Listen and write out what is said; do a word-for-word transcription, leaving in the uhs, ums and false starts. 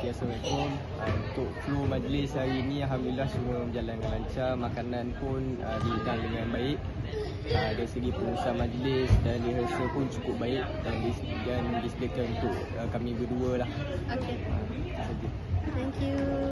Okay, Assalamualaikum. Uh, untuk flow majlis hari ini Alhamdulillah semua berjalan dengan lancar. Makanan pun uh, dihidang dengan baik. Uh, dari segi pengurusan majlis dan rehearsal pun cukup baik dan, dis dan disediakan untuk uh, kami berdua lah. Okay. Uh, Thank you.